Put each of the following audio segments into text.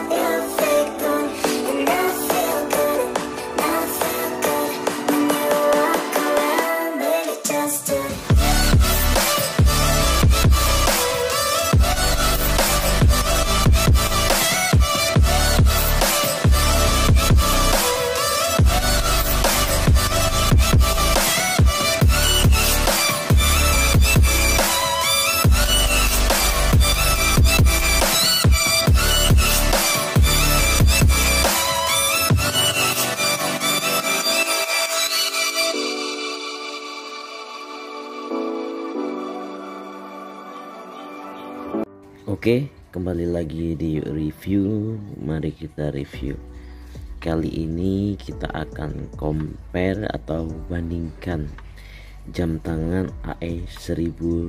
Oke, kembali lagi di review. Mari kita review. Kali ini kita akan compare atau bandingkan jam tangan AE 1200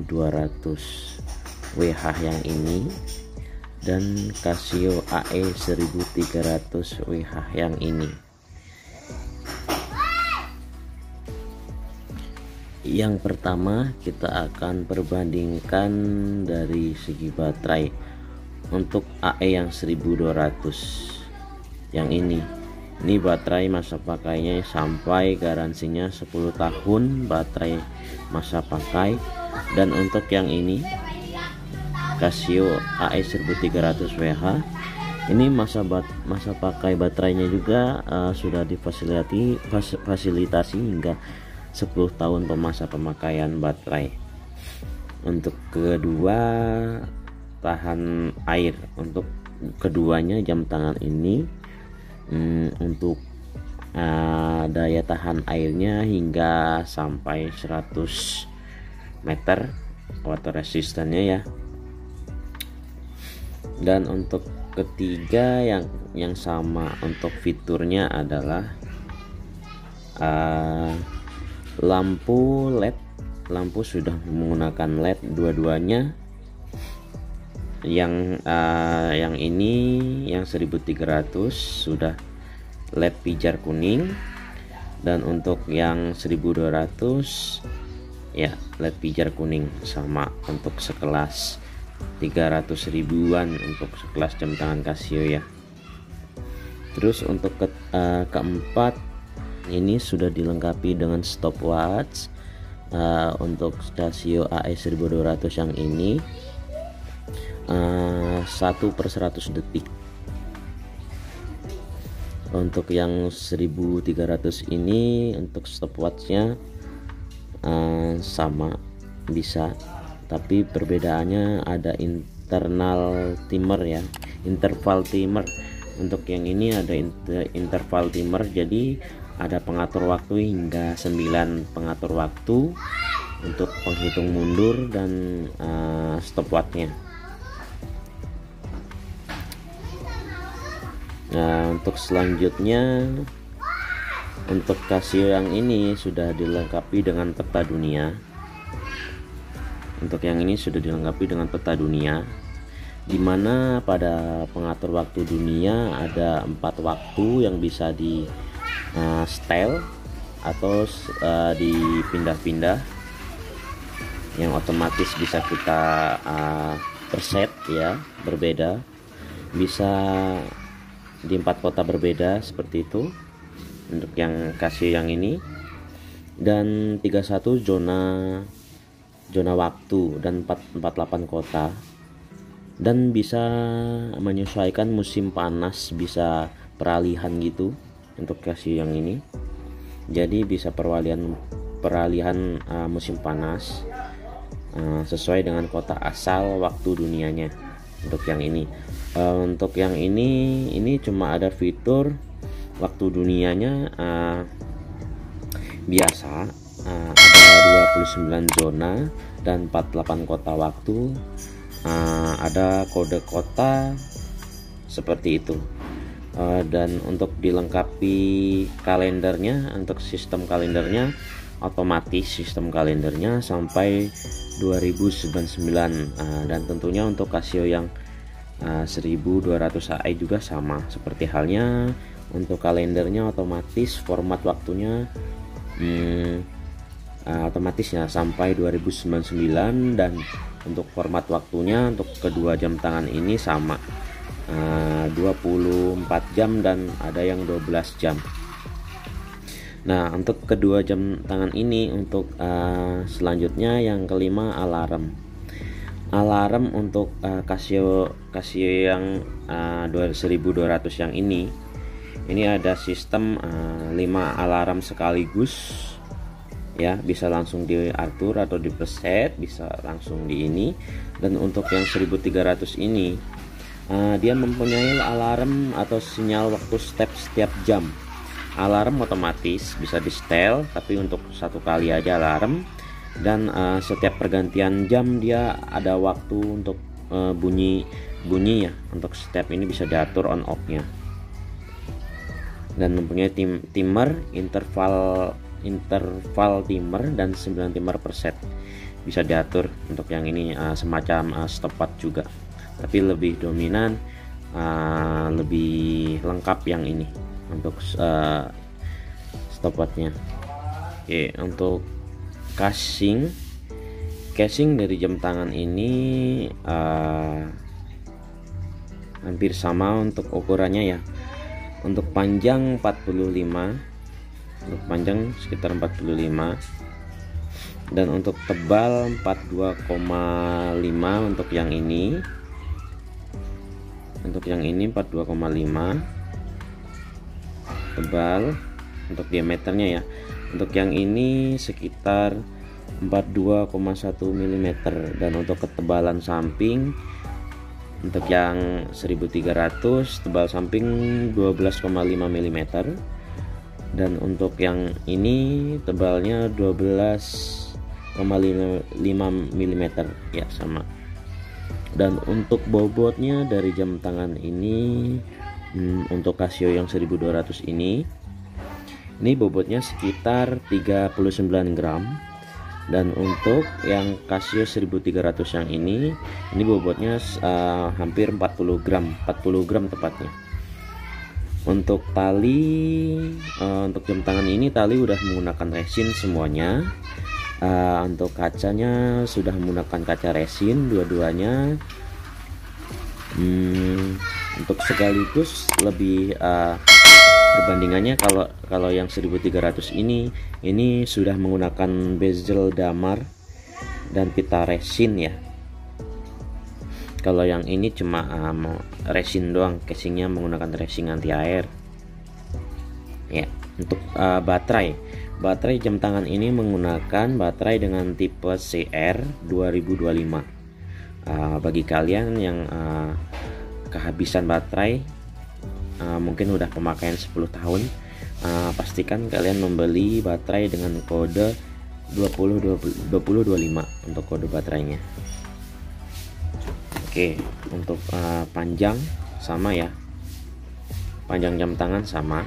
WH yang ini dan Casio AE 1300 WH yang ini. Yang pertama kita akan perbandingkan dari segi baterai. Untuk AE yang 1200 yang ini baterai masa pakainya sampai garansinya 10 tahun baterai masa pakai. Dan untuk yang ini Casio AE 1300 WH ini masa pakai baterainya juga sudah difasilitasi hingga 10 tahun masa pemakaian baterai. Untuk kedua, tahan air. Untuk keduanya jam tangan ini untuk daya tahan airnya hingga sampai 100 meter water resistannya ya. Dan untuk ketiga yang sama untuk fiturnya adalah lampu LED. Lampu sudah menggunakan LED dua-duanya. Yang ini yang 1300 sudah LED pijar kuning, dan untuk yang 1200 ya LED pijar kuning sama. Untuk sekelas 300 ribuan untuk sekelas jam tangan Casio ya. Terus untuk keempat ini sudah dilengkapi dengan stopwatch. Untuk Casio AE 1200 yang ini 1/100 detik. Untuk yang 1300 ini untuk stopwatchnya sama bisa, tapi perbedaannya ada internal timer ya, interval timer. Untuk yang ini ada interval timer, jadi ada pengatur waktu hingga 9 pengatur waktu untuk penghitung mundur dan stopwatchnya. Nah, untuk selanjutnya untuk Casio yang ini sudah dilengkapi dengan peta dunia. Untuk yang ini sudah dilengkapi dengan peta dunia, dimana pada pengatur waktu dunia ada 4 waktu yang bisa di style atau dipindah-pindah, yang otomatis bisa kita preset ya, berbeda, bisa di 4 kota berbeda seperti itu untuk yang Casio yang ini. Dan 31 zona waktu dan 48 kota, dan bisa menyesuaikan musim panas, bisa peralihan gitu untuk Casio yang ini. Jadi bisa peralihan musim panas sesuai dengan kota asal waktu dunianya. Untuk yang ini untuk yang ini cuma ada fitur waktu dunianya biasa, ada 29 zona dan 48 kota waktu, ada kode kota seperti itu. Dan untuk dilengkapi kalendernya, untuk sistem kalendernya otomatis, sistem kalendernya sampai 2099. Dan tentunya untuk Casio yang 1200 AE juga sama, seperti halnya untuk kalendernya otomatis, format waktunya otomatis ya sampai 2099. Dan untuk format waktunya untuk kedua jam tangan ini sama, 24 jam dan ada yang 12 jam. Nah, untuk kedua jam tangan ini, untuk selanjutnya yang kelima, alarm untuk Casio yang 1200 yang ini ada sistem 5 alarm sekaligus ya, bisa langsung diatur atau di preset, bisa langsung di ini. Dan untuk yang 1300 ini dia mempunyai alarm atau sinyal waktu setiap jam. Alarm otomatis bisa di setel, tapi untuk satu kali aja alarm. Dan setiap pergantian jam dia ada waktu untuk bunyi ya. Untuk setiap ini bisa diatur on off nya. Dan mempunyai timer, interval timer dan 9 timer per set. Bisa diatur. Untuk yang ini semacam stopwatch juga, tapi lebih dominan, lebih lengkap yang ini untuk stopwatchnya. Oke, untuk casing dari jam tangan ini hampir sama untuk ukurannya ya. Untuk panjang 45, untuk panjang sekitar 45, dan untuk tebal 42,5 untuk yang ini. Untuk yang ini 42,5 tebal untuk diameternya ya. Untuk yang ini sekitar 42,1 mm, dan untuk ketebalan samping untuk yang 1300 tebal samping 12,5 mm, dan untuk yang ini tebalnya 12,5 mm ya, sama. Dan untuk bobotnya dari jam tangan ini untuk Casio yang 1200 ini bobotnya sekitar 39 gram. Dan untuk yang Casio 1300 yang ini bobotnya hampir 40 gram tepatnya. Untuk tali, untuk jam tangan ini tali udah menggunakan resin semuanya. Untuk kacanya sudah menggunakan kaca resin dua-duanya. Untuk sekaligus lebih perbandingannya, kalau yang 1300 ini sudah menggunakan bezel damar dan pita resin ya. Kalau yang ini cuma resin doang, casingnya menggunakan resin anti air ya. Untuk baterai jam tangan ini menggunakan baterai dengan tipe CR 2025. Bagi kalian yang kehabisan baterai, mungkin udah pemakaian 10 tahun, pastikan kalian membeli baterai dengan kode 2025 untuk kode baterainya. Oke, untuk panjang sama ya, panjang jam tangan sama.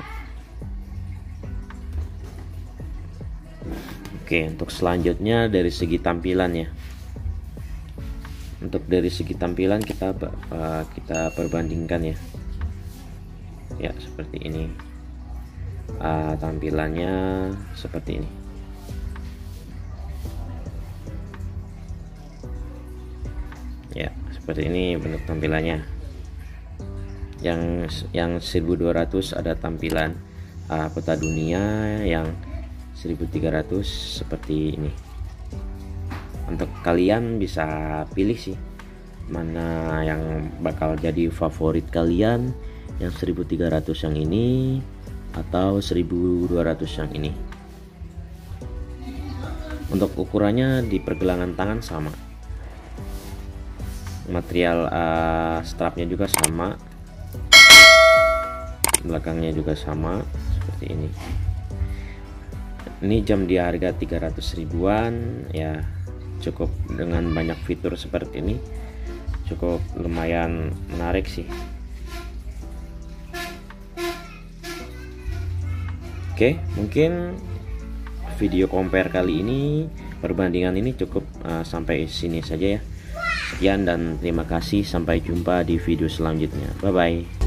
Oke, untuk selanjutnya dari segi tampilan ya. Untuk dari segi tampilan kita perbandingkan ya. Ya, seperti ini. Tampilannya seperti ini. Ya, seperti ini bentuk tampilannya. Yang 1200 ada tampilan peta dunia, yang 1300 seperti ini. Untuk kalian bisa pilih sih mana yang bakal jadi favorit kalian, yang 1300 yang ini atau 1200 yang ini. Untuk ukurannya di pergelangan tangan sama, material strapnya juga sama, belakangnya juga sama seperti ini. Ini jam di harga 300 ribuan ya, cukup dengan banyak fitur seperti ini, cukup lumayan menarik sih. Oke, mungkin video compare kali ini, perbandingan ini cukup sampai sini saja ya. Sekian dan terima kasih, sampai jumpa di video selanjutnya. Bye bye.